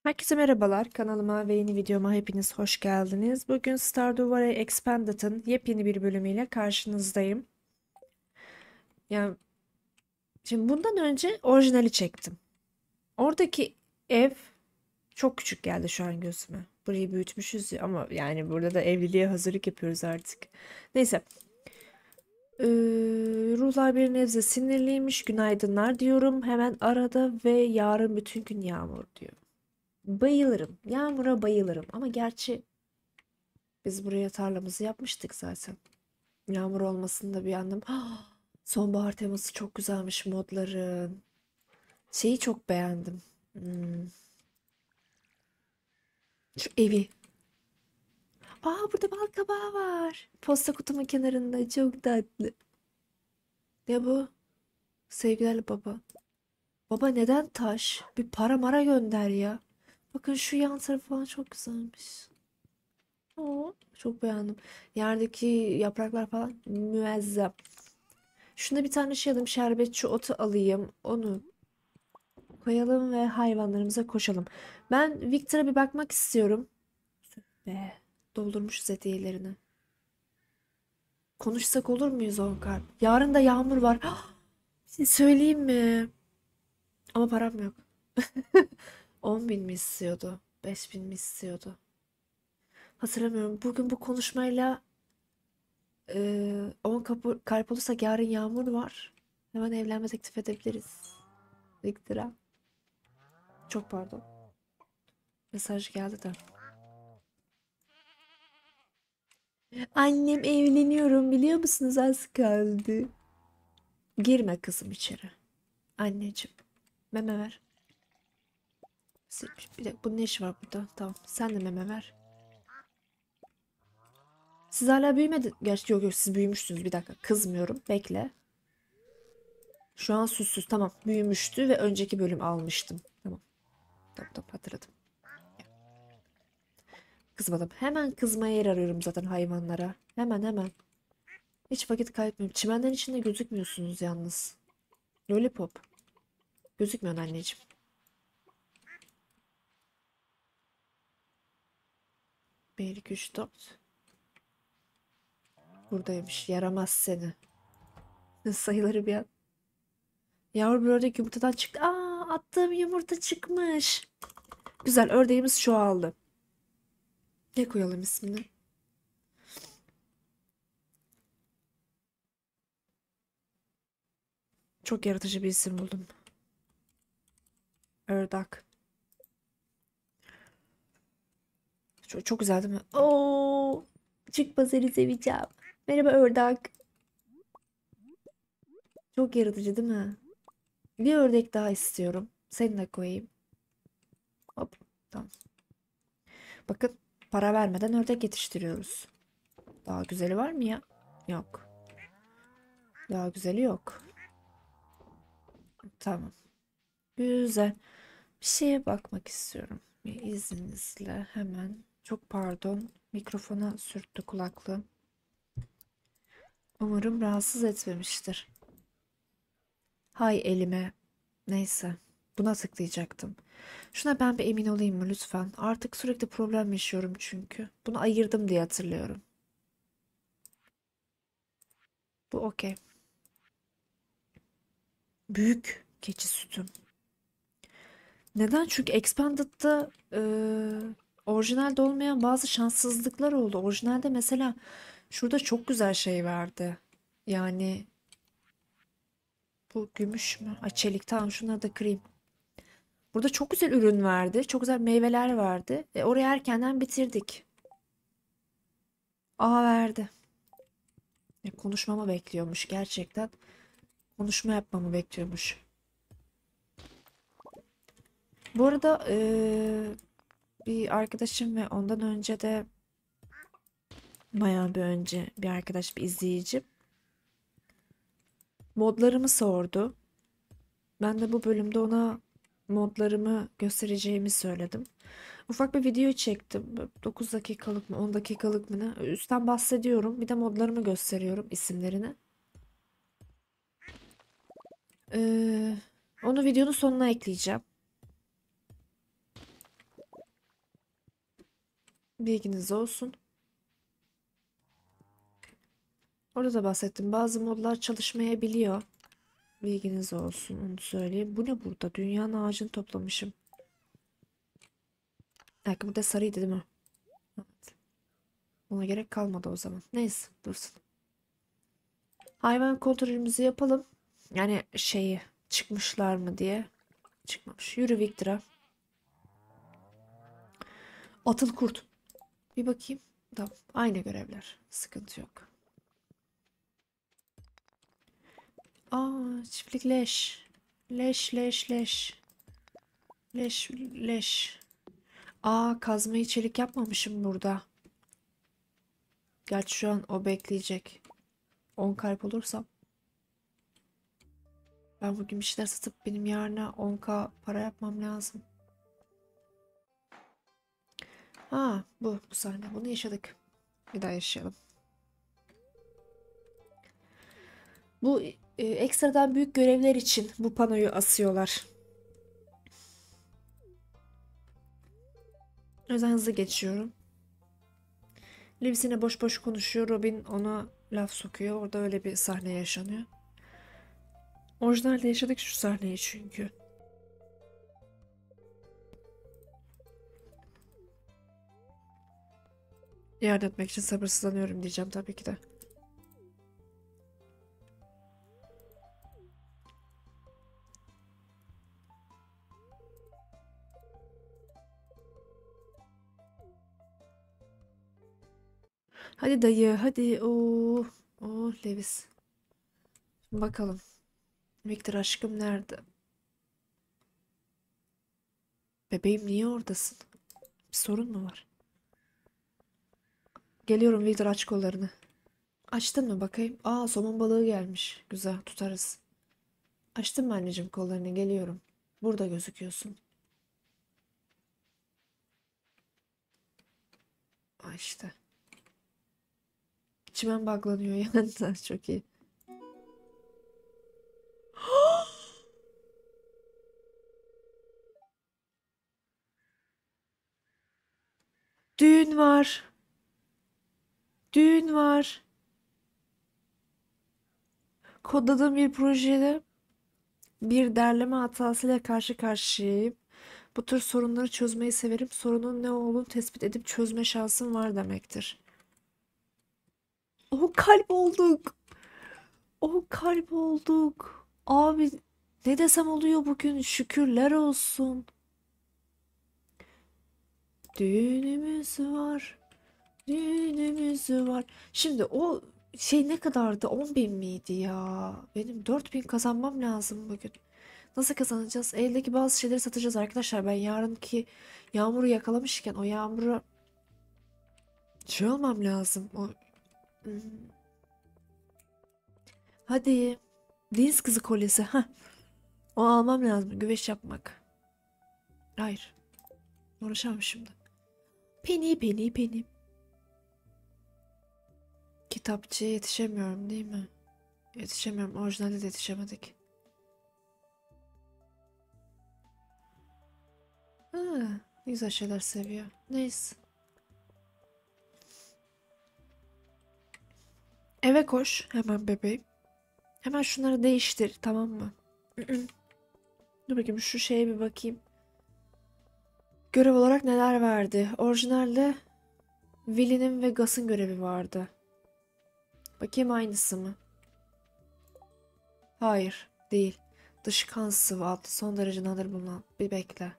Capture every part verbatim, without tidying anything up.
Herkese merhabalar. Kanalıma ve yeni videoma hepiniz hoş geldiniz. Bugün Stardew Valley Expanded'ın yepyeni bir bölümüyle karşınızdayım. Yani şimdi bundan önce orijinali çektim. Oradaki ev çok küçük geldi şu an gözüme. Burayı büyütmüşüz ya, ama yani burada da evliliğe hazırlık yapıyoruz artık. Neyse. Ee, ruhlar bir nebze sinirliymiş. Günaydınlar diyorum. Hemen arada ve yarın bütün gün yağmur diyor. Bayılırım. Yağmura bayılırım. Ama gerçi biz buraya tarlamızı yapmıştık zaten. Yağmur olmasında bir anlam. Sonbahar teması çok güzelmiş modların. Şeyi çok beğendim. Hmm, Şu evi. Aa, burada bal kabağı var. Posta kutumun kenarında çok tatlı. Ne bu? Sevgili baba. Baba neden taş? Bir para mara gönder ya. Bakın şu yan tarafı falan çok güzelmiş. Oo, çok beğendim. Yerdeki yapraklar falan müezzem. Şunda bir tane şey alayım. Şerbetçi otu alayım. Onu koyalım ve hayvanlarımıza koşalım. Ben Victor'a bir bakmak istiyorum. Ve doldurmuşuz hediyelerini. Konuşsak olur muyuz Onkar? Yarın da yağmur var. Bir şey söyleyeyim mi? Ama param yok. on bin mi istiyordu? beş bin mi istiyordu? Hatırlamıyorum. Bugün bu konuşmayla e, on kapı, kalp olursak yarın yağmur var. Hemen evlenme teklif edebiliriz. Victor'a. Çok pardon. Mesaj geldi de. Annem evleniyorum biliyor musunuz, az kaldı. Girme kızım içeri. Anneciğim. Meme ver. Bir dakika, bunun ne işi var burada? Tamam, sen de meme ver. Siz hala büyümedi. Gerçi yok yok, siz büyümüşsünüz, bir dakika. Kızmıyorum, bekle. Şu an süssüz, tamam, büyümüştü ve önceki bölüm almıştım. Tamam, tamam, tamam, hatırladım. Kızmadım. Hemen kızmaya yer arıyorum zaten hayvanlara. Hemen hemen. Hiç vakit kaybetmiyorum. Çimenlerin içinde gözükmüyorsunuz yalnız. Lollipop. Gözükmüyorsun anneciğim. Bir, iki, üç, dört. Buradaymış. Yaramaz seni. Sayıları bir an. Yavru bir ördek yumurtadan çıktı. Aa, attığım yumurta çıkmış. Güzel, ördeğimiz çoğaldı. Ne koyalım ismini? Çok yaratıcı bir isim buldum. Ördek. Çok, çok güzel değil mi? Oo, çıkma, seni seveceğim. Merhaba ördek. Çok yaratıcı değil mi? Bir ördek daha istiyorum. Seni de koyayım. Hop. Tamam. Bakın, para vermeden ördek yetiştiriyoruz. Daha güzeli var mı ya? Yok. Daha güzeli yok. Tamam. Güzel. Bir şeye bakmak istiyorum. Bir izninizle hemen. Çok pardon. Mikrofona sürttü kulaklığı. Umarım rahatsız etmemiştir. Hay elime. Neyse. Buna tıklayacaktım. Şuna ben bir emin olayım mı lütfen? Artık sürekli problem yaşıyorum çünkü. Bunu ayırdım diye hatırlıyorum. Bu okey. Büyük keçi sütüm. Neden? Çünkü Expanded'da e, orijinalde olmayan bazı şanssızlıklar oldu. Orijinalde mesela şurada çok güzel şey verdi. Yani bu gümüş mü? Ay, çelik, tamam, şunları da kırayım. Burada çok güzel ürün verdi. Çok güzel meyveler verdi. E, orayı erkenden bitirdik. Aa, verdi. E, konuşmamı bekliyormuş gerçekten. Konuşma yapmamı bekliyormuş. Bu arada e, bir arkadaşım ve ondan önce de bayağı bir önce bir arkadaş, bir izleyici modlarımı sordu. Ben de bu bölümde ona modlarımı göstereceğimi söyledim. Ufak bir video çektim. dokuz dakikalık mı on dakikalık mı ne? Üstten bahsediyorum. Bir de modlarımı gösteriyorum, isimlerini. Ee, onu videonun sonuna ekleyeceğim. Bilginiz olsun. Orada da bahsettim. Bazı modlar çalışmayabiliyor. Bilginiz olsun, onu söyleyeyim. Bu ne burada? Dünyanın ağacını toplamışım. Belki bu da sarıydı değil mi? Evet. Ona gerek kalmadı o zaman. Neyse, dursun. Hayvan kontrolümüzü yapalım. Yani şeyi çıkmışlar mı diye. Çıkmamış. Yürü Victor'a. Atıl kurt. Bir bakayım. Tamam. Aynı görevler. Sıkıntı yok. Aa, çiftlik leş. Leş leş leş. Leş leş. Aa, kazmayı çelik yapmamışım burada. Gerçi şu an o bekleyecek. on kalp olursam. Ben bugün bir şeyler satıp benim yarına on k para yapmam lazım. Ha, bu bu sahne. Bunu yaşadık. Bir daha yaşayalım. Bu e, ekstradan büyük görevler için bu panoyu asıyorlar. O yüzden hızlı geçiyorum. Liv yine boş boş konuşuyor. Robin ona laf sokuyor. Orada öyle bir sahne yaşanıyor. Orijinalde yaşadık şu sahneyi çünkü. Yardım etmek için sabırsızlanıyorum diyeceğim tabii ki de. Hadi dayı, hadi. Oo, oh Lewis. Bakalım. Victor aşkım nerede? Bebeğim niye oradasın? Bir sorun mu var? Geliyorum Victor, aç kollarını. Açtın mı bakayım? Aa, somon balığı gelmiş. Güzel, tutarız. Açtın mı anneciğim kollarını? Geliyorum. Burada gözüküyorsun. Aa, işte. Çimen buglanıyor yanında. Çok iyi. Düğün var. Düğün var. Kodladığım bir projede bir derleme hatasıyla karşı karşıyayım. Bu tür sorunları çözmeyi severim. Sorunun ne olduğunu tespit edip çözme şansım var demektir. O kalp olduk. O kalp olduk. Abi ne desem oluyor bugün. Şükürler olsun. Düğünümüz var. Düğünümüz var. Şimdi o şey ne kadardı? on bin miydi ya? Benim dört bin kazanmam lazım bugün. Nasıl kazanacağız? Eldeki bazı şeyleri satacağız arkadaşlar. Ben yarınki yağmuru yakalamışken o yağmuru şey olmam lazım. O... Hmm. Hadi. Deniz kızı kolyesi. Heh. O almam lazım. Güveç yapmak. Hayır. Uğraşamam şimdi. Penny penny penny. Kitapçıya yetişemiyorum değil mi? Yetişemiyorum. Orijinalde de yetişemedik. Ha, ne güzel şeyler seviyor. Neyse. Eve koş. Hemen bebeğim. Hemen şunları değiştir. Tamam mı? Dur bakayım şu şeye bir bakayım. Görev olarak neler verdi? Orijinalde Will'in ve Gus'ın görevi vardı. Bakayım aynısı mı? Hayır, değil. Dış kan sıvı adlı son derece nadir bulunan. Bir bekle.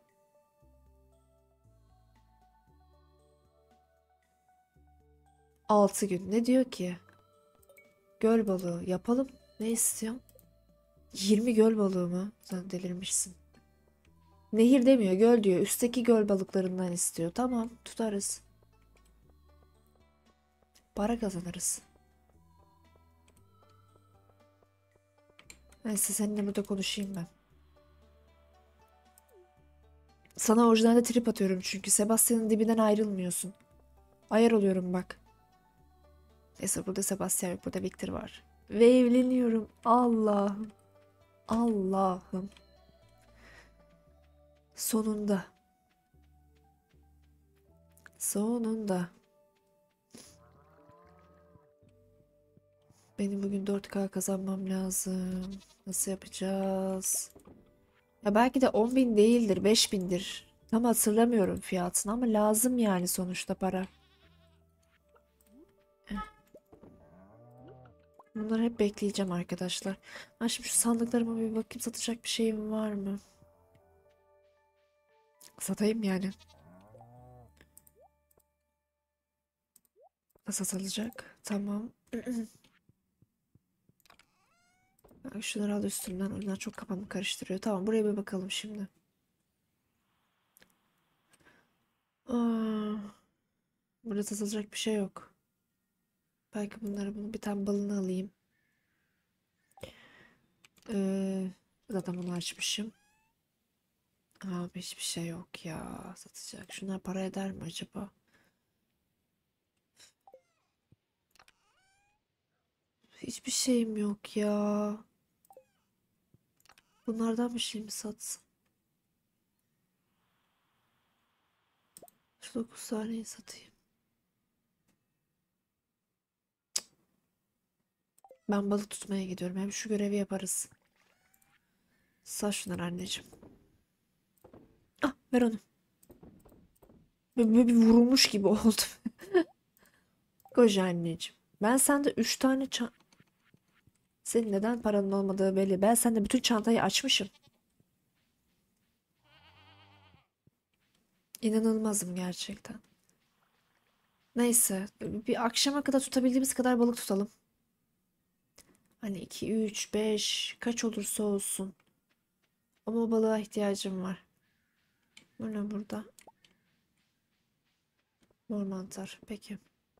Altı gün. Ne diyor ki? Göl balığı yapalım. Ne istiyorsun? Yirmi göl balığı mı? Sen delirmişsin. Nehir demiyor, göl diyor. Üstteki göl balıklarından istiyor. Tamam, tutarız. Para kazanırız. Neyse seninle burada konuşayım ben. Sana orijinalde trip atıyorum çünkü Sebastian'ın dibinden ayrılmıyorsun. Ayar oluyorum bak. Neyse burada Sebastian yok, burada Victor var. Ve evleniyorum. Allah'ım. Allah'ım. Sonunda. Sonunda. Benim bugün dört K kazanmam lazım. Nasıl yapacağız? Ya belki de on bin değildir, beş bindir. Tam hatırlamıyorum fiyatını ama lazım yani sonuçta para. Bunları hep bekleyeceğim arkadaşlar. Ben şimdi şu sandıklarıma bir bakayım, satacak bir şeyim var mı? Satayım yani. Satılacak. Tamam. Bak şunları al üstümden. Onlar çok kafamı karıştırıyor. Tamam, buraya bir bakalım şimdi. Aa, burada satılacak bir şey yok. Belki bunları bunu bir tane balını alayım. Ee, zaten bunu açmışım. Abi hiçbir şey yok ya satacak. Şunlar para eder mi acaba? Hiçbir şeyim yok ya. Bunlardan bir şey mi satsın? Şu dokuz taneyi satayım. Ben balık tutmaya gidiyorum. Hem şu görevi yaparız. Sat şunları anneciğim. Ah, ver onu. Böyle böyle bir vurulmuş gibi oldum. Koca anneciğim. Ben sende üç tane çan... Senin neden paranın olmadığı belli. Ben sende bütün çantayı açmışım. İnanılmazım gerçekten. Neyse. Bir akşama kadar tutabildiğimiz kadar balık tutalım. Hani iki, üç, beş kaç olursa olsun. Ama o balığa ihtiyacım var. Bu ne burada? Mor mantar. Peki.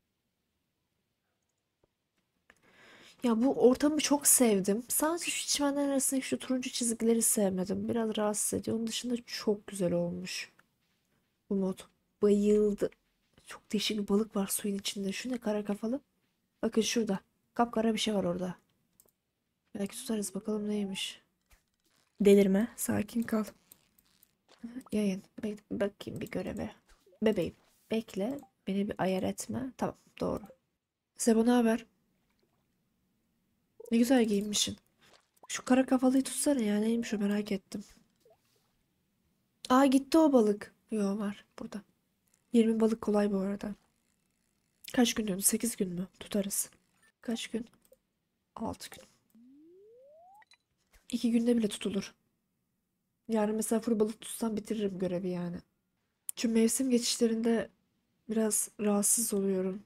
Ya bu ortamı çok sevdim. Sadece şu çimenler arasındaki şu turuncu çizgileri sevmedim. Biraz rahatsız ediyor. Onun dışında çok güzel olmuş bu mod. Bayıldı. Çok değişik bir balık var suyun içinde. Şu ne, kara kafalı? Bakın şurada. Kapkara bir şey var orada. Belki tutarız, bakalım neymiş. Delirme. Sakin kal. Yayın. Bek bakayım bir göreve. Bebeğim. Bekle. Beni bir ayar etme. Tamam. Doğru. Sebo, ne haber? Ne güzel giyinmişsin. Şu kara kafalıyı tutsana ya. Neymiş o, merak ettim. Aa, gitti o balık. Yo, var burada. yirmi balık kolay bu arada. Kaç gün diyorsun? sekiz gün mü? Tutarız. Kaç gün? altı gün. iki günde bile tutulur. Yarın mesela full balık tutsam bitiririm görevi yani. Çünkü mevsim geçişlerinde biraz rahatsız oluyorum.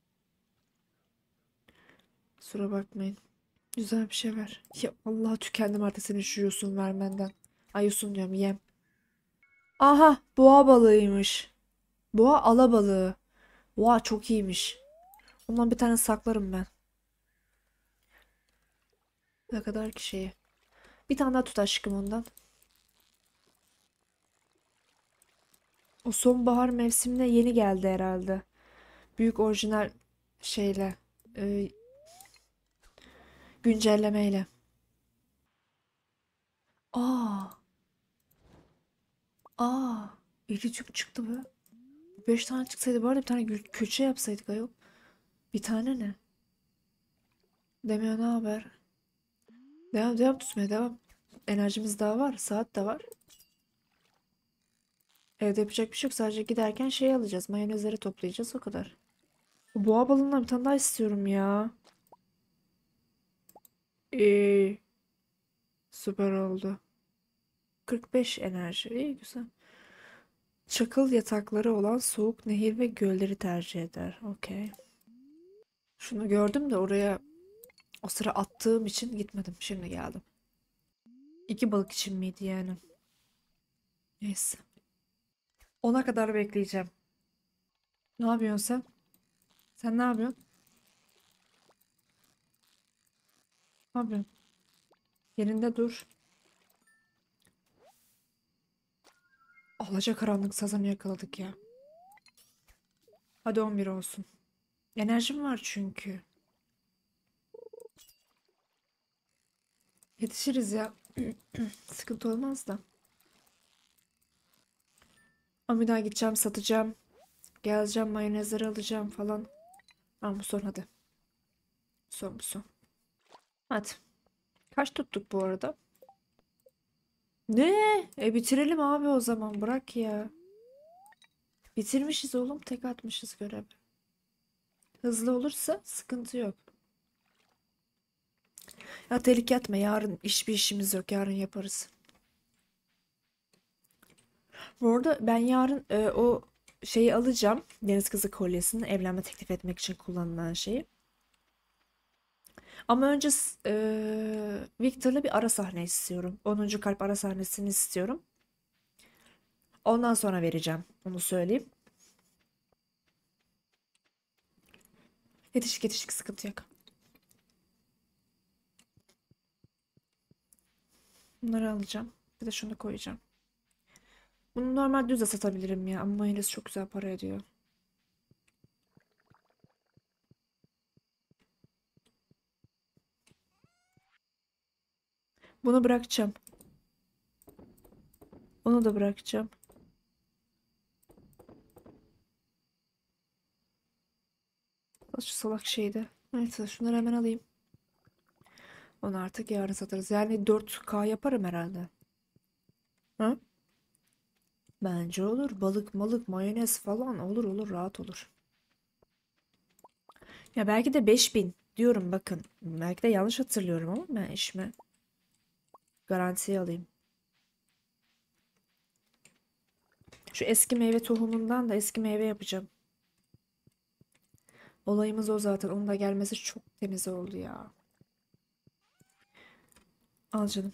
Kusura bakmayın. Güzel bir şey ver. Ya Allah, tükendim artık senin şu yosun vermenden. Ay, yosun diyorum, yem. Aha, boğa balığıymış. Boğa alabalığı. Boğa çok iyiymiş. Ondan bir tane saklarım ben. Ne kadar ki şeyi. Bir tane daha tut aşkım ondan. O sonbahar mevsimine yeni geldi herhalde. Büyük orijinal şeyle. e, güncellemeyle. Aa, aa. İlginç çıktı be. Beş tane çıksaydı bari bir tane gül- külçe yapsaydık ayol. Bir tane ne? Demiyor, ne haber? Devam devam tutmaya devam. Enerjimiz daha var. Saat de var. Evde yapacak bir şey yok. Sadece giderken şey alacağız. Mayonezleri toplayacağız, o kadar. Bu boğa balığından bir tane daha istiyorum ya. Ee, süper oldu. kırk beş enerji. İyi, güzel. Çakıl yatakları olan soğuk nehir ve gölleri tercih eder. Okey. Şunu gördüm de oraya o sıra attığım için gitmedim. Şimdi geldim. İki balık için miydi yani? Neyse. Ona kadar bekleyeceğim. Ne yapıyorsun sen? Sen ne yapıyorsun? Ne yapıyorsun? Yerinde dur. Alacakaranlık sazanı yakaladık ya. Hadi on bir olsun. Enerjim var çünkü. Yetişiriz ya. Sıkıntı olmaz da. Ama bir daha gideceğim, satacağım. Geleceğim, mayonezleri alacağım falan. Ama bu son hadi. Son bu son. Hadi. Kaç tuttuk bu arada? Ne? E bitirelim abi o zaman. Bırak ya. Bitirmişiz oğlum. Tek atmışız görev. Hızlı olursa sıkıntı yok. Ya tehlike atma. Yarın hiçbir işimiz yok. Yarın yaparız. Bu arada ben yarın e, o şeyi alacağım. Deniz kızı kolyesini evlenme teklif etmek için kullanılan şeyi. Ama önce s- e, Victor'la bir ara sahne istiyorum. Onuncu kalp ara sahnesini istiyorum. Ondan sonra vereceğim. Onu söyleyeyim. Yetişik yetişik sıkıntı yok. Bunları alacağım. Bir de şunu koyacağım. Bunu normal düz de satabilirim ya. Ama mayonez çok güzel para ediyor. Bunu bırakacağım. Onu da bırakacağım. Şu salak şeydi. Neyse şunları hemen alayım. Onu artık yarın satarız. Yani dört K yaparım herhalde. Ha? Bence olur. Balık, malık, mayonez falan olur olur rahat olur. Ya belki de beş bin diyorum bakın. Belki de yanlış hatırlıyorum ama ben işime garantiye alayım. Şu eski meyve tohumundan da eski meyve yapacağım. Olayımız o zaten. Onun da gelmesi çok temiz oldu ya. Al canım.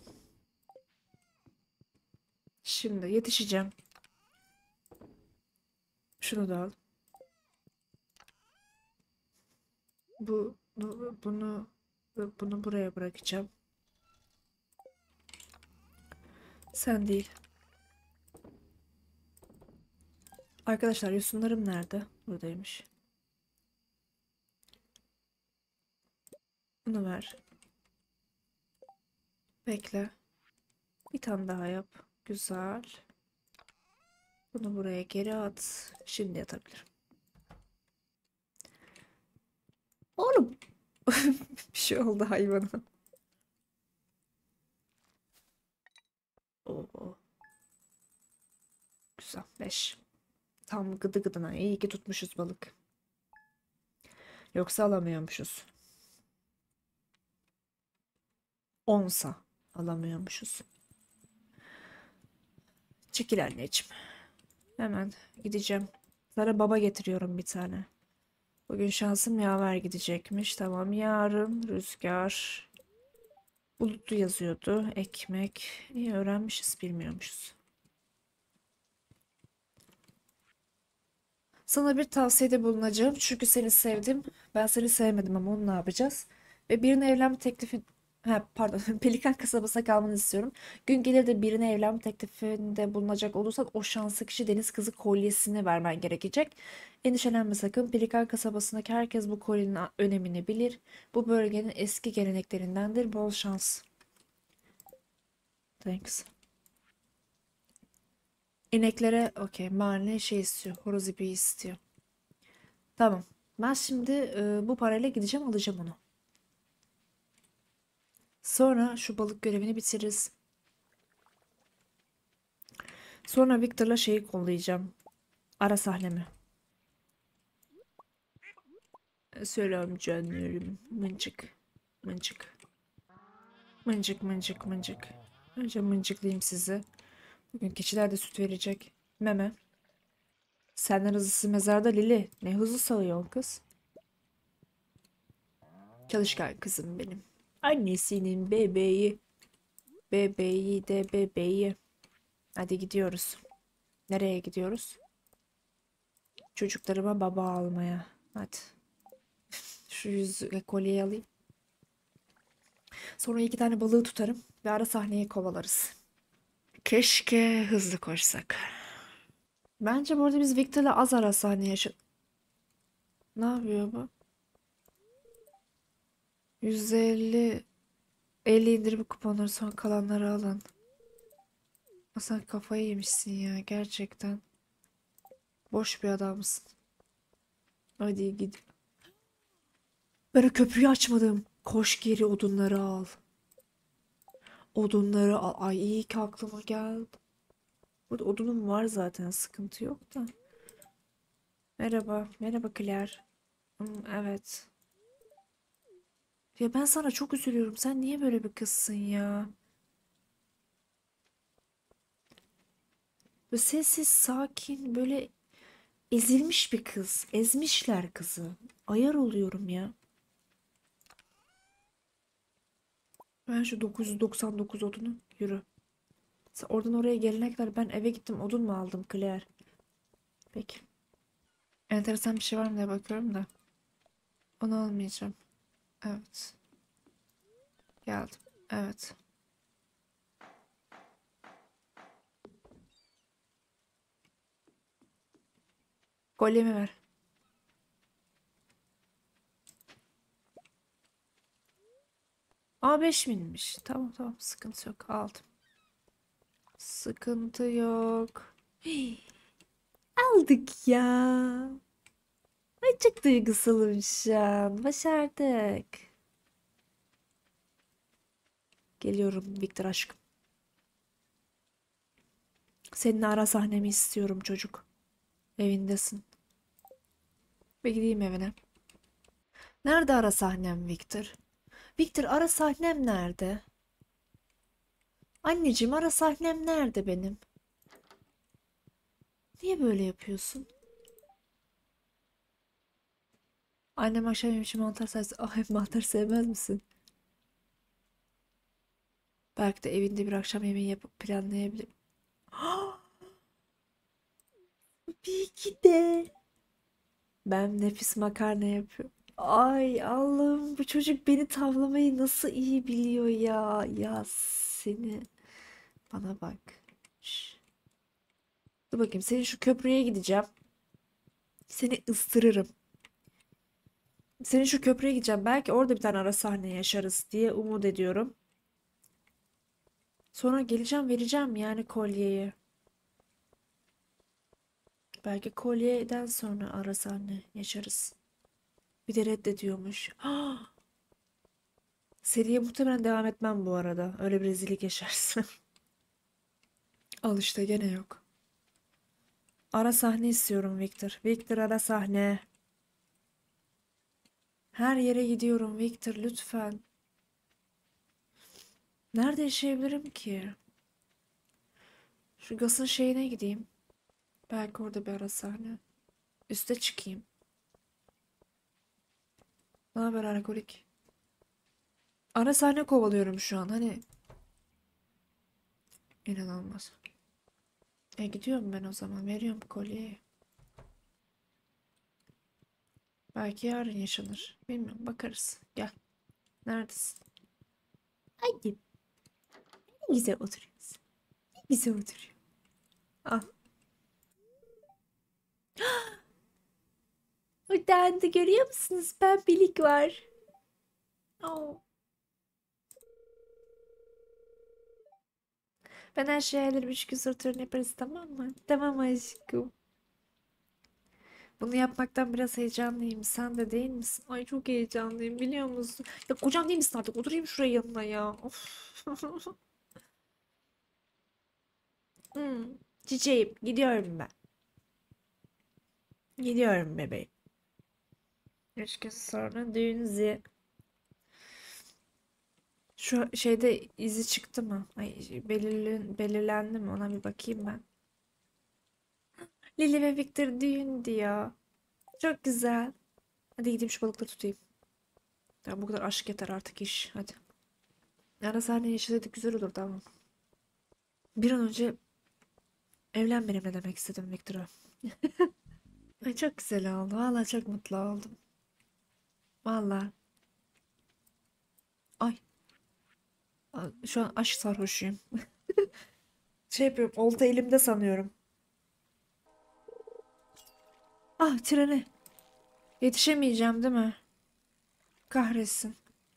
Şimdi yetişeceğim. Şunu da al. Bu, bu bunu bunu buraya bırakacağım. Sen değil. Arkadaşlar yosunlarım nerede? Buradaymış. Bunu ver. Bekle. Bir tane daha yap. Güzel. Bunu buraya geri at. Şimdi yatabilirim. Oğlum. Bir şey oldu hayvana. Oo, güzel. Beş. Tam gıdı gıdına. İyi ki tutmuşuz balık. Yoksa alamıyormuşuz. Onsa alamıyormuşuz. Çekil anneciğim. Hemen gideceğim. Sana baba getiriyorum bir tane. Bugün şansım yaver gidecekmiş. Tamam yarın rüzgar. Bulutlu yazıyordu. Ekmek. İyi öğrenmişiz bilmiyormuşuz. Sana bir tavsiyede bulunacağım. Çünkü seni sevdim. Ben seni sevmedim ama onu ne yapacağız? Ve birine evlenme teklifi... Ha, pardon. Pelikan kasabasına kalmanı istiyorum. Gün gelir de birine evlenme teklifinde bulunacak olursan o şanslı kişi deniz kızı kolyesini vermen gerekecek. Endişelenme sakın. Pelikan kasabasındaki herkes bu kolyenin a- önemini bilir. Bu bölgenin eski geleneklerindendir. Bol şans. Thanks. İneklere okey. Marne şey istiyor. Horoz ipi istiyor. Tamam. Ben şimdi e, bu parayla gideceğim alacağım onu. Sonra şu balık görevini bitiririz. Sonra Victor'la şeyi kollayacağım. Ara sahnemi. E, Selam canlarım. Mıncık. Mıncık. Mıncık mıncık mıncık. Önce mıncıklayayım sizi. Bugün keçiler de süt verecek. Meme. Senden hızlısı mezarda Lili. Ne hızlı sağıyorsun kız. Çalışkan kızım benim. Annesinin bebeği. Bebeği de bebeği. Hadi gidiyoruz. Nereye gidiyoruz? Çocuklarıma baba almaya. Hadi. Şu yüzük kolyeyi alayım. Sonra iki tane balığı tutarım ve ara sahneye kovalarız. Keşke hızlı koşsak. Bence bu arada biz Victor'la az ara sahne yaşa... Ne yapıyor bu? yüzde elli elli indirim kuponları son kalanları alın. Sen kafayı yemişsin ya gerçekten. Boş bir adamsın. Hadi git. Ben o köprüyü açmadım. Koş geri odunları al. Odunları al. Ay iyi ki aklıma geldi. Burada odunum var zaten. Sıkıntı yok da. Merhaba. Merhaba Claire. Hmm, evet. Ya ben sana çok üzülüyorum. Sen niye böyle bir kızsın ya? Böyle sessiz, sakin, böyle ezilmiş bir kız. Ezmişler kızı. Ayar oluyorum ya. Ben şu dokuz yüz doksan dokuz odunu yürü. Sen oradan oraya gelene kadar ben eve gittim odun mu aldım Claire? Peki. Enteresan bir şey var mı diye bakıyorum da. Onu almayacağım. Evet. Geldim. Evet. Kolyemi ver. Aa beş binmiş. Tamam tamam sıkıntı yok aldım. Sıkıntı yok. Hii, aldık ya. Ay çok duygusalım şu an. Başardık. Geliyorum Victor aşkım. Seninle ara sahnemi istiyorum çocuk. Evindesin. Ve gideyim evine. Nerede ara sahnem Victor? Victor ara sahnem nerede? Anneciğim ara sahnem nerede benim? Niye böyle yapıyorsun? Annem akşam yemişi mantar serse... Ay mantar sevmez misin? Belki de evinde bir akşam yemeği yapıp planlayabilir. Bir de. Ben nefis makarna yapıyorum. Ay Allah'ım bu çocuk beni tavlamayı nasıl iyi biliyor ya. Ya seni. Bana bak. Şş. Dur bakayım senin şu köprüye gideceğim. Seni ıstırırım. Senin şu köprüye gideceğim. Belki orada bir tane ara sahne yaşarız diye umut ediyorum. Sonra geleceğim vereceğim yani kolyeyi. Belki kolyeden sonra ara sahne yaşarız. Bir de reddediyormuş. Seriye muhtemelen devam etmem bu arada. Öyle bir rezillik yaşarsın. Al işte gene yok. Ara sahne istiyorum Victor. Victor ara sahne. Her yere gidiyorum Victor lütfen. Nerede yaşayabilirim ki? Şu Gas'ın şeyine gideyim. Belki orada bir ara sahne. Üste çıkayım. Ne haber alkolik? Ara sahne kovalıyorum şu an. Hani inanılmaz. E gidiyorum ben o zaman. Veriyorum kolyeyi. Belki yarın yaşanır. Bilmiyorum. Bakarız. Gel. Neredesin? Hadi. Ne güzel oturuyorsun. Ne güzel oturuyor. Ah. Oradan da görüyor musunuz? Pembelik var. Oh. Ben her şeyi ayarlarım. Üç gün sonra turnu yaparız tamam mı? Tamam aşkım. Bunu yapmaktan biraz heyecanlıyım. Sen de değil misin? Ay çok heyecanlıyım biliyor musun? Ya kocam değil misin artık? Oturayım şuraya yanına ya. Of. Hmm. Çiçeğim gidiyorum ben. Gidiyorum bebeğim. Üç gün sonra düğün zi. Şu şeyde izi çıktı mı? Ay belirlen, belirlendi mi? Ona bir bakayım ben. Lily ve Victor düğün diyor. Çok güzel. Hadi gideyim şu balıkları tutayım. Ya bu kadar aşk yeter artık iş. Hadi. Ara sahne yaşasaydık güzel olurdu ama. Bir an önce evlen benimle demek istedim Victor'a. Ay çok güzel oldu. Vallahi çok mutlu oldum. Vallahi. Ay. Şu an aşk sarhoşuyum. Şey yapıyorum. Olta elimde sanıyorum. Ah trene. Yetişemeyeceğim değil mi? Kahretsin.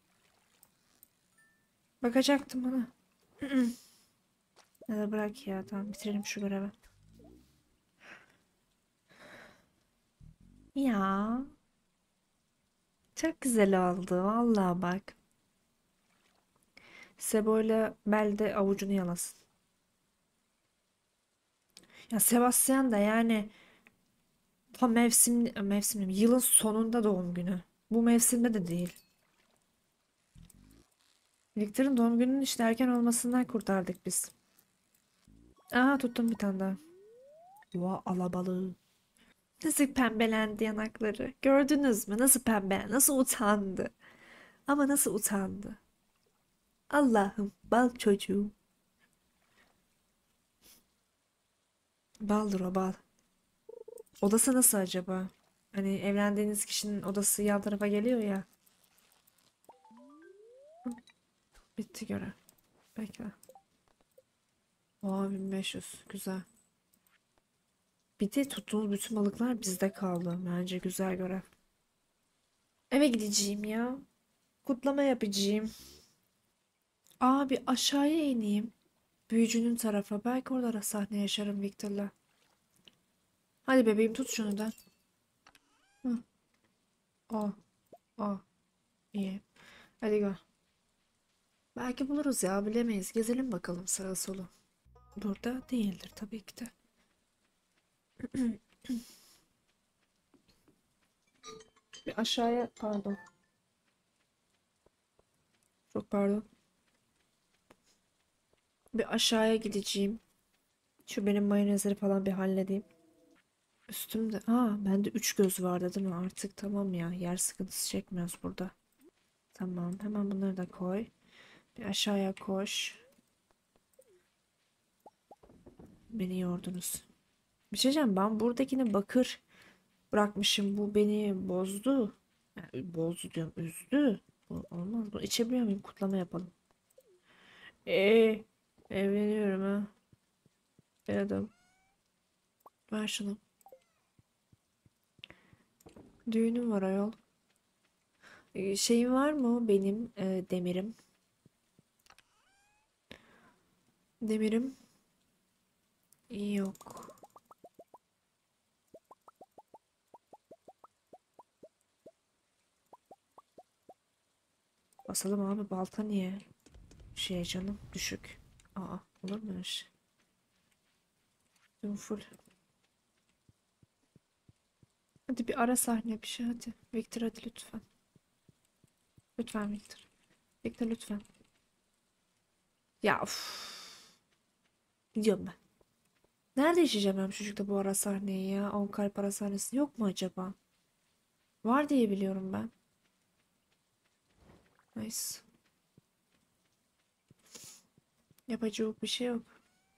Bakacaktım ona. Ya da bırak ya. Tamam bitirelim şu görevi. Ya çok güzel oldu vallahi bak. Sebo'yla Bel de avucunu yalasın. Ya Sebastian da yani tam mevsim mevsim yılın sonunda doğum günü. Bu mevsimde de değil. Victor'ın doğum gününün işte erken olmasından kurtardık biz. Aha tuttum bir tane daha. Oha alabalığı. Nasıl pembelendi yanakları. Gördünüz mü? Nasıl pembe? Nasıl utandı. Ama nasıl utandı. Allah'ım bal çocuğum. Baldır o bal. Odası nasıl acaba? Hani evlendiğiniz kişinin odası yan tarafa geliyor ya. Bitti göre. Bekle. Oha bin beş yüz. Güzel. Bir de tuttuğumuz bütün balıklar bizde kaldı. Bence güzel görev. Eve gideceğim ya. Kutlama yapacağım. Abi aşağıya ineyim. Büyücünün tarafa. Belki orada da sahne yaşarım Victor'la. Hadi bebeğim tut şunu da. Hı. O. O. İyi. Hadi gel. Belki buluruz ya bilemeyiz. Gezelim bakalım sağa solu. Burada değildir tabii ki de. Bir aşağıya pardon. Çok pardon. Bir aşağıya gideceğim. Şu benim mayonezleri falan bir halledeyim. Üstümde. Aa bende üç göz vardı değil mi? Artık tamam ya. Yer sıkıntısı çekmiyoruz burada. Tamam. Hemen bunları da koy. Bir aşağıya koş. Beni yordunuz. Bir şey diyeceğim. Ben buradakini bakır bırakmışım. Bu beni bozdu. Yani bozdu diyorum. Üzdü. Bu olmaz. Bu içebiliyor muyum? Kutlama yapalım. Eee evleniyorum ha. Bir adam. Ver şunu. Düğünüm var ayol. Ee, şeyim var mı benim e, demirim? Demirim yok. Basalım abi balta niye? Şey canım düşük. Aa olur mu öyle şey? Dün full. Hadi bir ara sahne bir şey hadi. Victor hadi lütfen. Lütfen Victor. Victor lütfen. Ya of. Gidiyorum ben. Nerede yaşayacağım ben çocukta bu ara sahneyi ya? On kalp ara sahnesi yok mu acaba? Var diye biliyorum ben. Nice. Yapacak bir şey yok.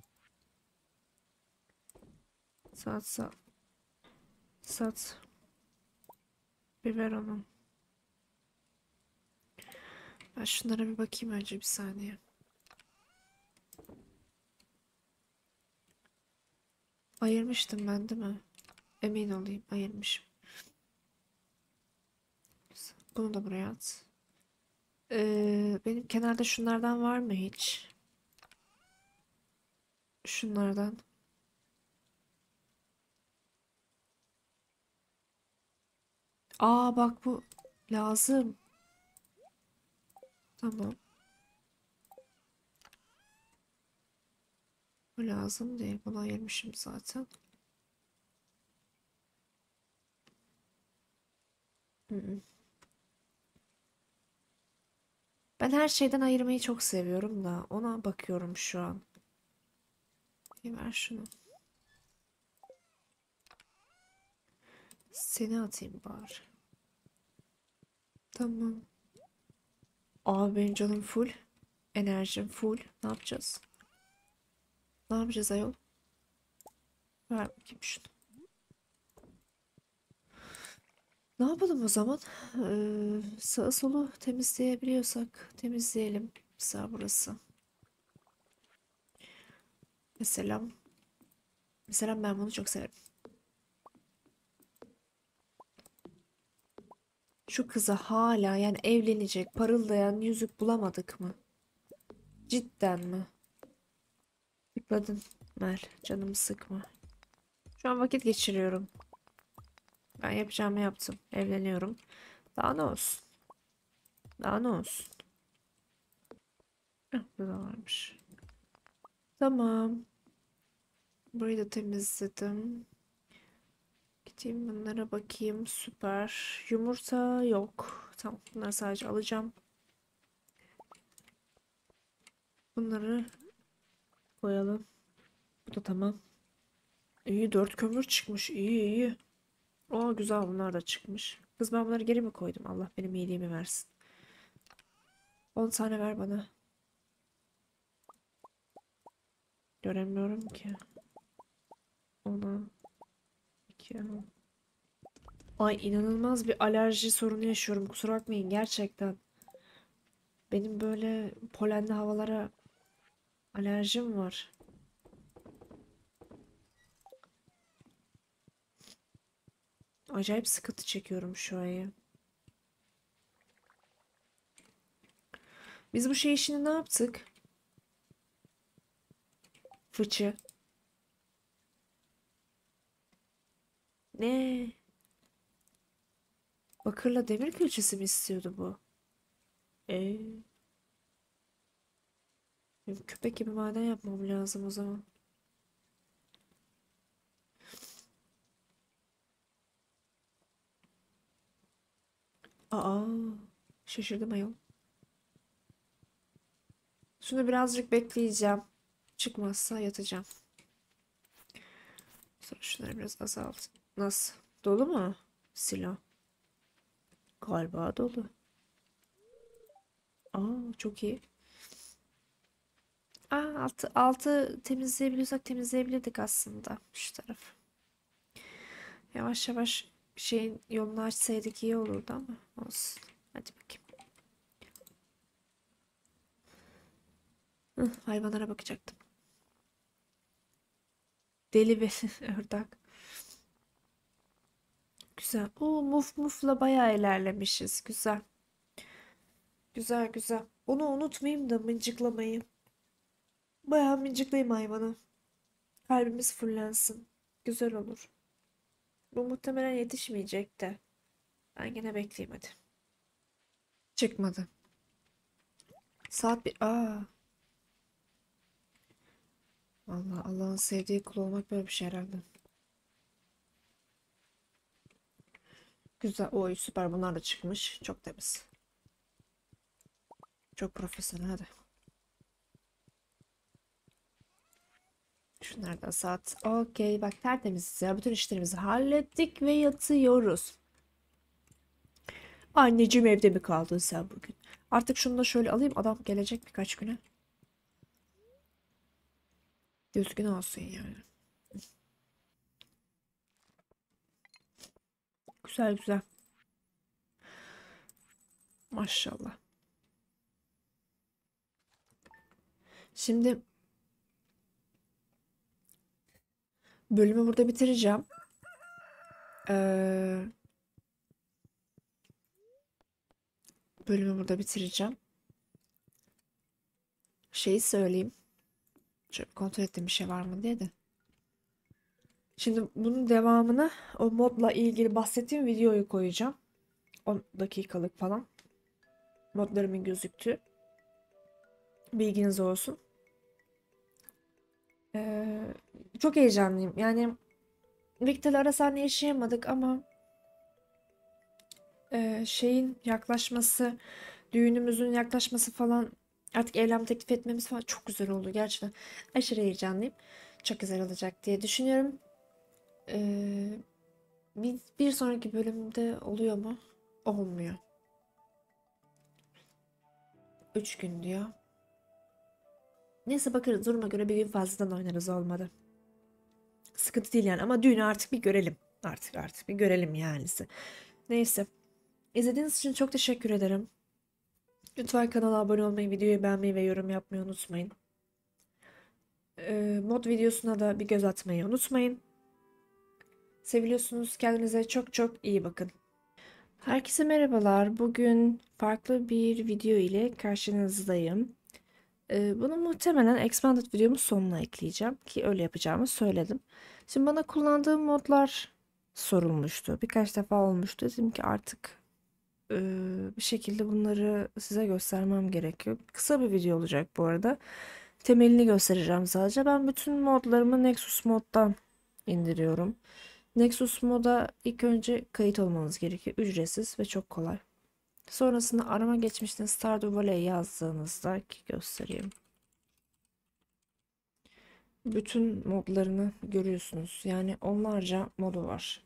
Sat sat. Sat. Bir ver onu. Ben şunlara bir bakayım önce bir saniye. Ayırmıştım ben değil mi? Emin olayım ayırmışım. Bunu da buraya at. Ee, benim kenarda şunlardan var mı hiç? Şunlardan. Aa bak bu lazım. Tamam. Bu lazım değil. Bunu ayırmışım zaten. Hı hı. Ben her şeyden ayırmayı çok seviyorum da ona bakıyorum şu an. Bir ver şunu. Seni atayım bari. Tamam. Abi benim canım full. Enerjim full. Ne yapacağız? Ne yapacağız ayol? Ver bakayım şunu. Ne yapalım o zaman? Ee, sağı solu temizleyebiliyorsak temizleyelim. Mesela burası. Mesela, mesela ben bunu çok severim. Şu kıza hala yani evlenecek parıldayan yüzük bulamadık mı? Cidden mi? Tıkladın Mel. Canımı sıkma. Şu an vakit geçiriyorum. Ben yapacağımı yaptım. Evleniyorum. Daha ne olsun? Daha ne olsun? Heh, burada da varmış. Tamam. Burayı da temizledim. Gideyim bunlara bakayım. Süper. Yumurta yok. Tamam. Bunları sadece alacağım. Bunları koyalım. Bu da tamam. İyi, dört kömür çıkmış. İyi iyi. Aa, güzel, bunlar da çıkmış. Kız, ben bunları geri mi koydum? Allah benim iyiliğimi versin. On tane ver bana. Göremiyorum ki. Ona. iki. Ay, inanılmaz bir alerji sorunu yaşıyorum. Kusura bakmayın gerçekten. Benim böyle polenli havalara alerjim var. Acayip sıkıntı çekiyorum şu an ya. Biz bu şey işini ne yaptık? Fıçı. Ne? Bakırla demir külçesi mi istiyordu bu? Ee, benim köpek gibi maden yapmam lazım o zaman. Aa, şaşırdım ayol. Şunu birazcık bekleyeceğim. Çıkmazsa yatacağım. Sonra şunları biraz azalt. Nasıl? Dolu mu? Silo. Galiba dolu. Aa, çok iyi. Aa, altı, altı temizleyebiliyorsak temizleyebilirdik aslında. Şu taraf. Yavaş yavaş şeyin yolunu açsaydık iyi olurdu ama olsun. Hadi bakayım. Hıh, hayvanlara bakacaktım. Deli bir ördek. Güzel. Oo, muf mufla bayağı ilerlemişiz. Güzel. Güzel güzel. Onu unutmayayım da mıncıklamayı. Bayağı mıncıklayayım hayvanı. Kalbimiz fullensin. Güzel olur. Bu muhtemelen yetişmeyecek de. Ben gene bekleyeyim hadi. Çıkmadı. Saat bir. Aa. Allah Allah'ın sevdiği kul olmak böyle bir şey herhalde. Güzel. Oy, süper. Bunlar da çıkmış. Çok temiz. Çok profesyonel, hadi. Şunlar da saat. Okey. Bak, tertemiz ya. Bütün işlerimizi hallettik ve yatıyoruz. Anneciğim, evde mi kaldın sen bugün? Artık şunu da şöyle alayım. Adam gelecek birkaç güne. Düzgün olsun yani. Güzel güzel. Maşallah. Şimdi bölümü burada bitireceğim. Ee, bölümü burada bitireceğim. Şeyi söyleyeyim. Şöyle kontrol ettiğim bir şey var mı diye de. Şimdi bunun devamını, o modla ilgili bahsettiğim videoyu koyacağım. on dakikalık falan. Modlarımın gözüktüğü. Bilginiz olsun. Ee, çok heyecanlıyım. Yani Victor'la Arasan'la yaşayamadık ama e, şeyin yaklaşması, düğünümüzün yaklaşması falan, artık evlenme teklif etmemiz falan çok güzel oldu. Gerçekten aşırı heyecanlıyım. Çok güzel olacak diye düşünüyorum. Ee, bir, bir sonraki bölümde oluyor mu? Olmuyor. Üç gün diyor. Neyse, bakarız, duruma göre bir gün fazladan oynarız, olmadı. Sıkıntı değil yani, ama düğünü artık bir görelim. Artık artık bir görelim yani. Neyse. İzlediğiniz için çok teşekkür ederim. Lütfen kanala abone olmayı, videoyu beğenmeyi ve yorum yapmayı unutmayın. Ee, mod videosuna da bir göz atmayı unutmayın. Seviliyorsunuz. Kendinize çok çok iyi bakın. Herkese merhabalar. Bugün farklı bir video ile karşınızdayım. Ee, bunu muhtemelen Expanded videomun sonuna ekleyeceğim ki öyle yapacağımı söyledim. Şimdi bana kullandığım modlar sorulmuştu. Birkaç defa olmuştu. Dedim ki artık e, bir şekilde bunları size göstermem gerekiyor. Kısa bir video olacak bu arada. Temelini göstereceğim sadece. Ben bütün modlarımı Nexus moddan indiriyorum. Nexus moda ilk önce kayıt olmanız gerekiyor. Ücretsiz ve çok kolay. Sonrasında arama geçmişte Stardew Valley yazdığınızda ki göstereyim. Bütün modlarını görüyorsunuz. Yani onlarca modu var.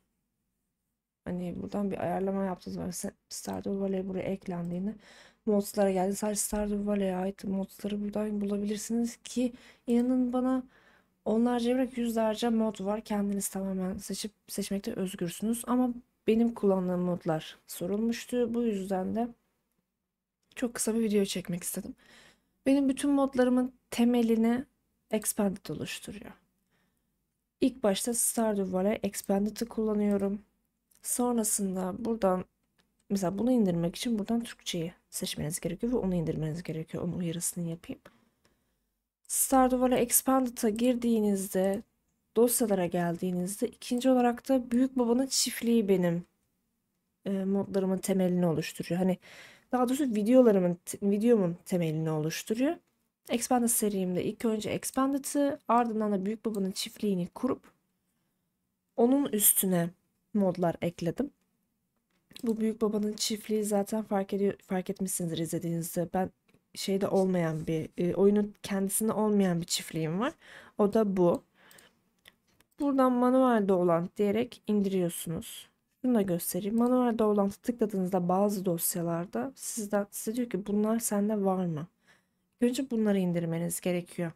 Hani buradan bir ayarlama yaptınız. Mesela Stardew Valley buraya eklendiğinde modlara geldi. Sadece Stardew Valley'e ait modları buradan bulabilirsiniz ki inanın bana onlarca bırak yüzlerce mod var. Kendiniz tamamen seçip seçmekte özgürsünüz. Ama benim kullandığım modlar sorulmuştu. Bu yüzden de çok kısa bir video çekmek istedim. Benim bütün modlarımın temelini Expanded oluşturuyor. İlk başta Stardew Valley Expanded'ı kullanıyorum. Sonrasında buradan mesela bunu indirmek için buradan Türkçeyi seçmeniz gerekiyor ve onu indirmeniz gerekiyor. Onun uyarısını yapayım. Stardew Valley Expanded'a girdiğinizde dosyalara geldiğinizde ikinci olarak da Büyük Baba'nın çiftliği benim e, modlarımın temelini oluşturuyor. Hani daha doğrusu videolarımın videomun temelini oluşturuyor. Expanded serimde ilk önce Expanded'ı ardından da Büyük Baba'nın çiftliğini kurup onun üstüne modlar ekledim. Bu Büyük Baba'nın çiftliği zaten fark ediyor, fark etmişsinizdir izlediğinizde. Ben şeyde olmayan bir e, oyunun kendisinde olmayan bir çiftliğim var. O da bu. Buradan manuelde olan diyerek indiriyorsunuz. Şunu da göstereyim. Manuelde olan tıkladığınızda bazı dosyalarda sizden size diyor ki bunlar sende var mı? Önce bunları indirmeniz gerekiyor.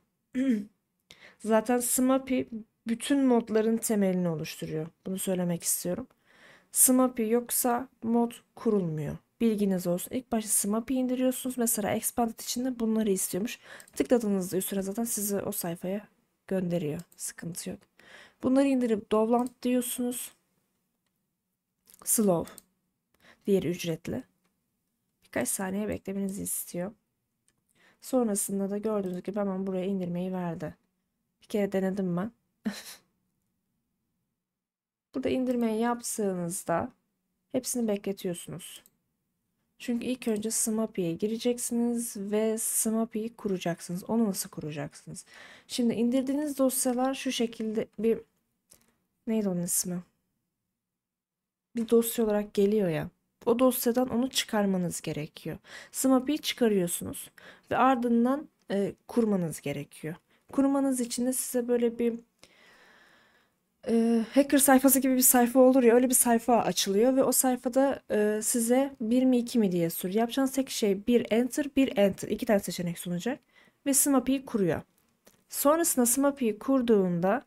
Zaten Smappy bütün modların temelini oluşturuyor. Bunu söylemek istiyorum. Smappy yoksa mod kurulmuyor. Bilginiz olsun. İlk başta Smappy indiriyorsunuz. Mesela Expanded içinde bunları istiyormuş. Tıkladığınızda üstüne zaten sizi o sayfaya gönderiyor. Sıkıntı yok. Bunları indirip Dovland diyorsunuz. Slow. Diğeri ücretli. Birkaç saniye beklemenizi istiyor. Sonrasında da gördüğünüz gibi hemen buraya indirmeyi verdi. Bir kere denedim ben. Burada indirmeyi yaptığınızda hepsini bekletiyorsunuz. Çünkü ilk önce Smappy'ye gireceksiniz ve Smappy'yi kuracaksınız. Onu nasıl kuracaksınız? Şimdi indirdiğiniz dosyalar şu şekilde bir neydi onun ismi? Bir dosya olarak geliyor ya. O dosyadan onu çıkarmanız gerekiyor. Smappy'yi çıkarıyorsunuz ve ardından e, kurmanız gerekiyor. Kurmanız için de size böyle bir e, hacker sayfası gibi bir sayfa olur ya, öyle bir sayfa açılıyor ve o sayfada e, size bir mi iki mi diye soruyor. Yapacağınız tek şey bir enter bir enter iki tane seçenek sunacak ve Smappy'yi kuruyor. Sonrasında Smappy'yi kurduğunda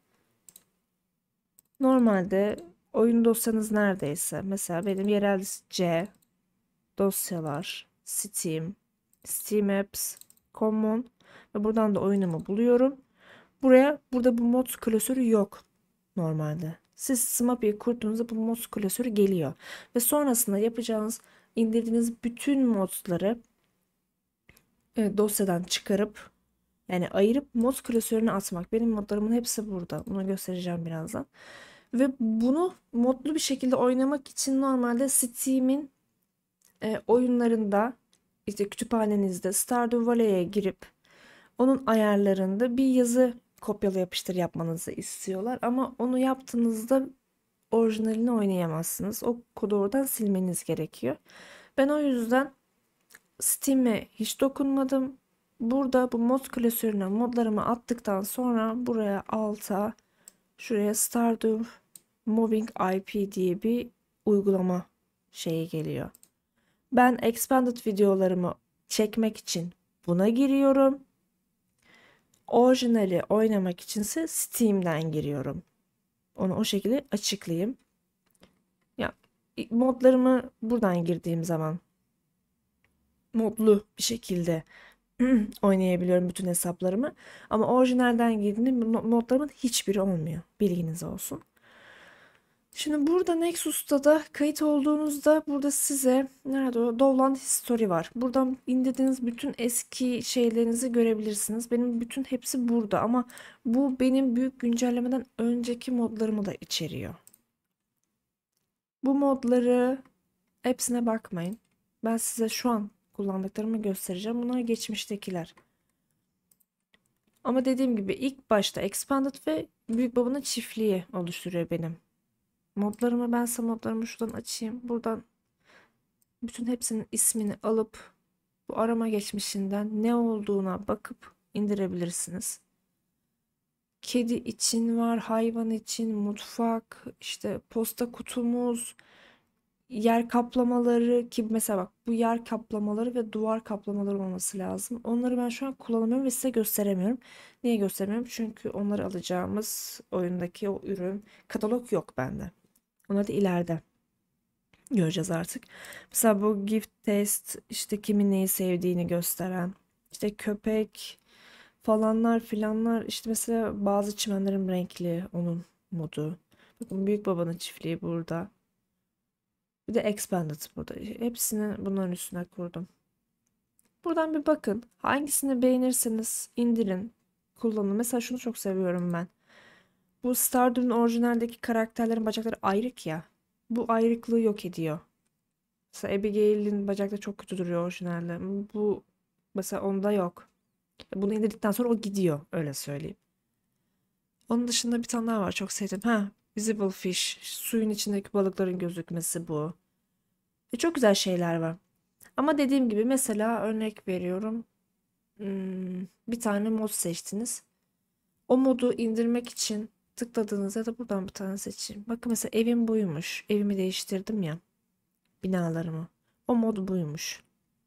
normalde oyun dosyanız neredeyse mesela benim yerel C dosyalar, Steam, Steam Apps, Common ve buradan da oyunumu buluyorum. Buraya burada bu mod klasörü yok normalde. Siz Smappy'yi kurduğunuzda bu mod klasörü geliyor. Ve sonrasında yapacağınız indirdiğiniz bütün modları e, dosyadan çıkarıp yani ayırıp mod klasörüne atmak. Benim modlarımın hepsi burada. Bunu göstereceğim birazdan. Ve bunu modlu bir şekilde oynamak için normalde Steam'in e, oyunlarında işte kütüphanenizde Stardew Valley'e girip onun ayarlarında bir yazı kopyala yapıştır yapmanızı istiyorlar. Ama onu yaptığınızda orijinalini oynayamazsınız. O kodu oradan silmeniz gerekiyor. Ben o yüzden Steam'e hiç dokunmadım. Burada bu mod klasörüne modlarımı attıktan sonra buraya alta şuraya Stardew Mobbing I P diye bir uygulama şeyi geliyor. Ben expanded videolarımı çekmek için buna giriyorum. Orijinali oynamak içinse Steam'den giriyorum. Onu o şekilde açıklayayım. Ya modlarımı buradan girdiğim zaman modlu bir şekilde oynayabiliyorum bütün hesaplarımı. Ama orijinalden girdiğimde modlarımın hiçbiri olmuyor. Bilginiz olsun. Şimdi burada Nexus'ta da kayıt olduğunuzda burada size nerede o Dovland History var. Buradan indirdiğiniz bütün eski şeylerinizi görebilirsiniz. Benim bütün hepsi burada ama bu benim büyük güncellemeden önceki modlarımı da içeriyor. Bu modları hepsine bakmayın. Ben size şu an kullandıklarımı göstereceğim. Bunlar geçmiştekiler. Ama dediğim gibi ilk başta Expanded ve Büyük Babanın çiftliği oluşturuyor benim. Modlarımı ben size modlarımı şuradan açayım. Buradan bütün hepsinin ismini alıp bu arama geçmişinden ne olduğuna bakıp indirebilirsiniz. Kedi için var, hayvan için, mutfak, işte posta kutumuz, yer kaplamaları ki mesela bak bu yer kaplamaları ve duvar kaplamaları olması lazım. Onları ben şu an kullanamıyorum ve size gösteremiyorum. Niye gösteremiyorum? Çünkü onları alacağımız oyundaki o ürün katalog yok bende. Onları da ileride göreceğiz artık. Mesela bu gift test işte kimin neyi sevdiğini gösteren işte köpek falanlar filanlar işte mesela bazı çimenlerin renkli onun modu. Bakın büyük babanın çiftliği burada. Bir de expanded burada. Hepsini bunların üstüne kurdum. Buradan bir bakın. Hangisini beğenirseniz indirin, kullanın. Mesela şunu çok seviyorum ben. Bu Stardew'un orijinaldeki karakterlerin bacakları ayrık ya. Bu ayrıklığı yok ediyor. Mesela Abigail'in bacakları çok kötü duruyor orijinalde. Bu mesela onda yok. Bunu indirdikten sonra o gidiyor. Öyle söyleyeyim. Onun dışında bir tane daha var çok sevdim. Ha, Visible Fish. Suyun içindeki balıkların gözükmesi bu. E, çok güzel şeyler var. Ama dediğim gibi mesela örnek veriyorum. Hmm, bir tane mod seçtiniz. O modu indirmek için tıkladığınızda da buradan bir tane seçeyim. Bakın mesela evim buymuş. Evimi değiştirdim ya. Binalarımı. O mod buymuş.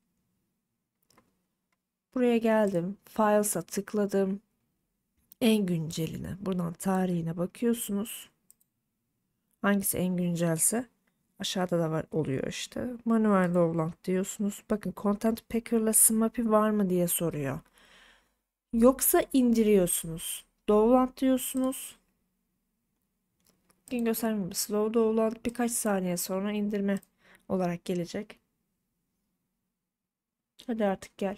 Buraya geldim. Files'a tıkladım. En günceline. Buradan tarihine bakıyorsunuz. Hangisi en güncelse. Aşağıda da var oluyor işte. Manuel Lowland diyorsunuz. Bakın Content Packer'la Smappy var mı diye soruyor. Yoksa indiriyorsunuz. Lowland diyorsunuz. Gün göstermeyeyim. Slow Lowland birkaç saniye sonra indirme olarak gelecek. Hadi artık gel.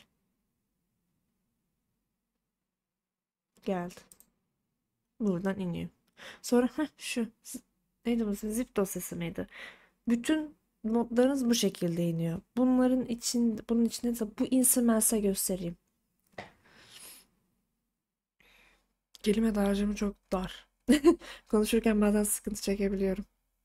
Geldi. Buradan iniyor. Sonra heh, şu neydi bu? Zip dosyası mıydı? Bütün notlarınız bu şekilde iniyor. Bunların için bunun içinde de bu instrüments'e göstereyim. Kelime dağarcığım çok dar. Konuşurken bazen sıkıntı çekebiliyorum.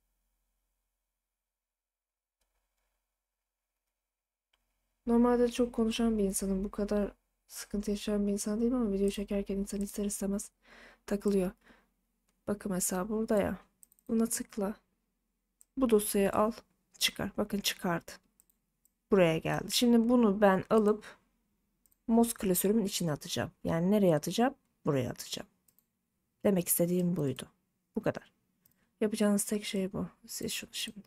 Normalde çok konuşan bir insanım. Bu kadar sıkıntı yaşayan bir insan değilim ama video çekerken insan ister istemez takılıyor. Bakın mesela burada ya. Buna tıkla. Bu dosyayı al. Çıkar. Bakın çıkardı. Buraya geldi. Şimdi bunu ben alıp Moz klasörümün içine atacağım. Yani nereye atacağım? Buraya atacağım. Demek istediğim buydu. Bu kadar. Yapacağınız tek şey bu. Siz şunu şimdi.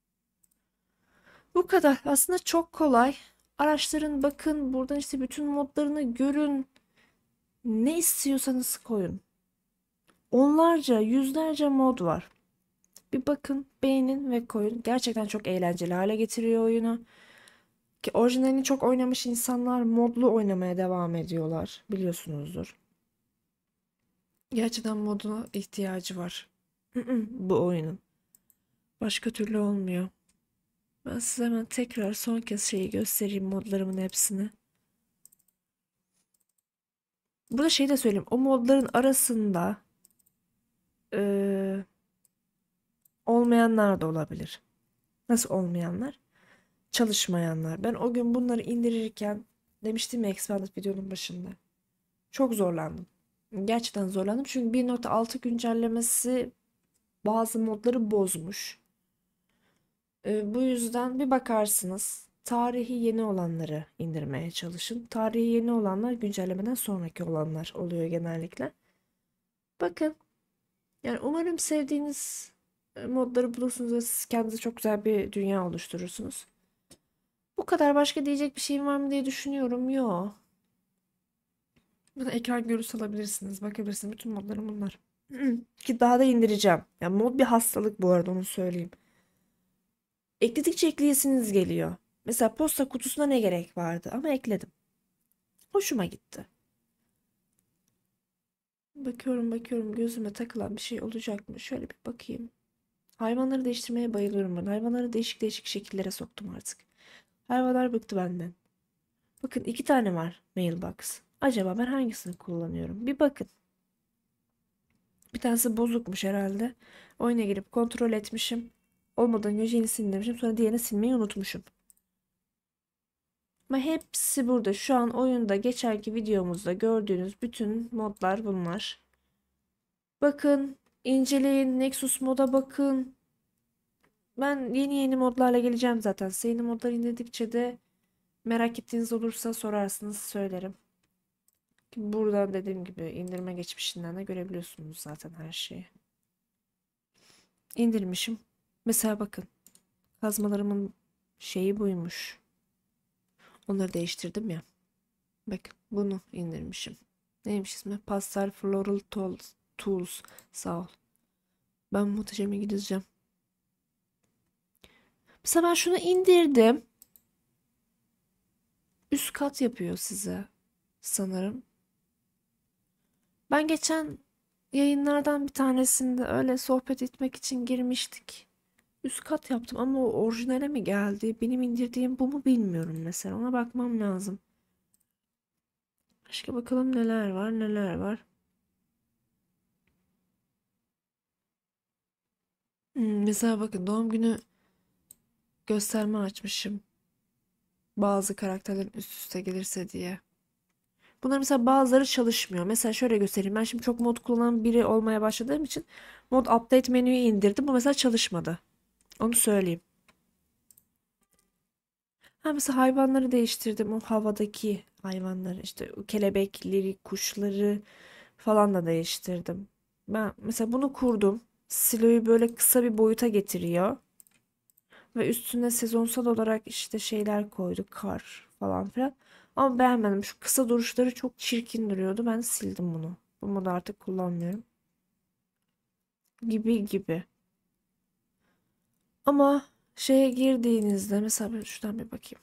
Bu kadar. Aslında çok kolay. Araştırın, bakın. Buradan işte bütün modlarını görün. Ne istiyorsanız koyun. Onlarca, yüzlerce mod var. Bir bakın, beğenin ve koyun. Gerçekten çok eğlenceli hale getiriyor oyunu. Ki orijinalini çok oynamış insanlar modlu oynamaya devam ediyorlar. Biliyorsunuzdur. Gerçekten moduna ihtiyacı var. Bu oyunun. Başka türlü olmuyor. Ben size hemen tekrar son kez şeyi göstereyim modlarımın hepsini. Burada şey de söyleyeyim. O modların arasında eee, olmayanlar da olabilir. Nasıl olmayanlar? Çalışmayanlar. Ben o gün bunları indirirken demiştim ya Expanded videonun başında. Çok zorlandım. Gerçekten zorlandım. Çünkü bir nokta altı güncellemesi bazı modları bozmuş. Ee, bu yüzden bir bakarsınız. Tarihi yeni olanları indirmeye çalışın. Tarihi yeni olanlar güncellemeden sonraki olanlar oluyor genellikle. Bakın. Yani umarım sevdiğiniz e, modları bulursunuz ve siz kendinize çok güzel bir dünya oluşturursunuz. Bu kadar başka diyecek bir şeyim var mı diye düşünüyorum. Yo. Bana ekran görüntüsü alabilirsiniz. Bakabilirsiniz. Bütün modlarım bunlar. Ki daha da indireceğim. Yani mod bir hastalık bu arada onu söyleyeyim. Ekledikçe ekleyesiniz geliyor. Mesela posta kutusuna ne gerek vardı ama ekledim. Hoşuma gitti. Bakıyorum bakıyorum gözüme takılan bir şey olacak mı? Şöyle bir bakayım. Hayvanları değiştirmeye bayılıyorum ben. Hayvanları değişik değişik şekillere soktum artık. Hayvanlar bıktı benden. Bakın iki tane var mailbox. Acaba ben hangisini kullanıyorum? Bir bakın. Bir tanesi bozukmuş herhalde. Oyuna girip kontrol etmişim. Olmadan önce yeni silmişim. Sonra diğerini silmeyi unutmuşum. Ama hepsi burada. Şu an oyunda geçenki videomuzda gördüğünüz bütün modlar bunlar. Bakın, inceleyin, Nexus moda bakın. Ben yeni yeni modlarla geleceğim zaten. Size yeni modlar indirdikçe de merak ettiğiniz olursa sorarsınız, söylerim. Buradan dediğim gibi indirme geçmişinden de görebiliyorsunuz zaten her şeyi. İndirmişim. Mesela bakın. Kazmalarımın şeyi buymuş. Onları değiştirdim ya. Bakın bunu indirmişim. Neymiş ismi? Pastel Floral Tools. Tools. Sağ ol. Ben muhteşem İngilizcem. Mesela ben şunu indirdim. Üst kat yapıyor size. Sanırım. Ben geçen yayınlardan bir tanesinde öyle sohbet etmek için girmiştik. Üst kat yaptım ama o orijinale mi geldi? Benim indirdiğim bu mu bilmiyorum mesela. Ona bakmam lazım. Başka bakalım neler var neler var. Hmm, mesela bakın doğum günü gösterme açmışım. Bazı karakterlerin üst üste gelirse diye. Bunlar mesela bazıları çalışmıyor. Mesela şöyle göstereyim. Ben şimdi çok mod kullanan biri olmaya başladığım için mod update menüyü indirdim. Bu mesela çalışmadı. Onu söyleyeyim. Ha mesela hayvanları değiştirdim. O havadaki hayvanları işte o kelebekleri, kuşları falan da değiştirdim. Ben mesela bunu kurdum. Silo'yu böyle kısa bir boyuta getiriyor. Ve üstüne sezonsal olarak işte şeyler koyduk. Kar falan filan. Ama beğenmedim. Şu kısa duruşları çok çirkin duruyordu. Ben sildim bunu. Bu modu artık kullanmıyorum. Gibi gibi. Ama şeye girdiğinizde mesela ben şuradan bir bakayım.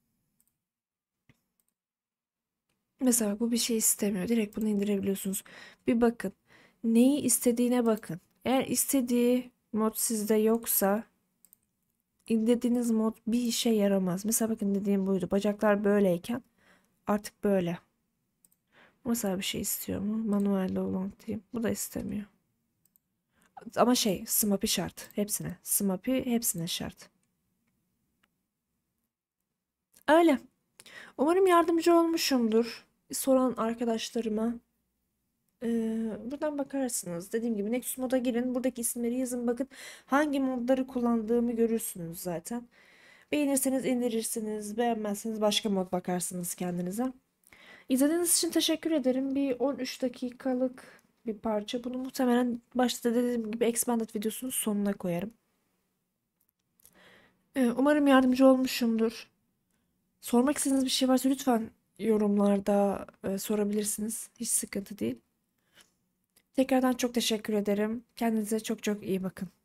Mesela bu bir şey istemiyor. Direkt bunu indirebiliyorsunuz. Bir bakın. Neyi istediğine bakın. Eğer istediği mod sizde yoksa indirdiğiniz mod bir işe yaramaz. Mesela bakın dediğim buydu. Bacaklar böyleyken artık böyle. Mesela bir şey istiyor mu? Manuelde olan diyeyim. Bu da istemiyor. Ama şey, SMAP'i şart. Hepsine. SMAP'i hepsine şart. Öyle. Umarım yardımcı olmuşumdur. Soran arkadaşlarıma. Ee, buradan bakarsınız. Dediğim gibi Nexus moda girin. Buradaki isimleri yazın. Bakın hangi modları kullandığımı görürsünüz zaten. Beğenirseniz indirirsiniz. Beğenmezseniz başka mod bakarsınız kendinize. İzlediğiniz için teşekkür ederim. Bir on üç dakikalık bir parça. Bunu muhtemelen başta dediğim gibi Expanded videosunun sonuna koyarım. Ee, umarım yardımcı olmuşumdur. Sormak istediğiniz bir şey varsa lütfen yorumlarda e, sorabilirsiniz. Hiç sıkıntı değil. Tekrardan çok teşekkür ederim. Kendinize çok çok iyi bakın.